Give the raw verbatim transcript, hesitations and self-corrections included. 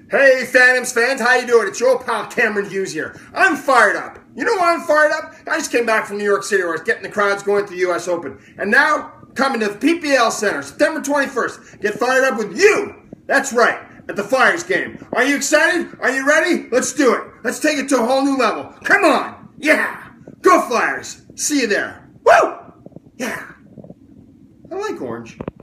Hey, Phantoms fans, how you doing? It's your old pal Cameron Hughes here. I'm fired up. You know why I'm fired up? I just came back from New York City where I was getting the crowds going to the U S Open. And now, coming to the P P L Center, September twenty-first. Get fired up with you. That's right, at the Flyers game. Are you excited? Are you ready? Let's do it. Let's take it to a whole new level. Come on. Yeah. Go Flyers. See you there. Woo! Yeah. I like orange.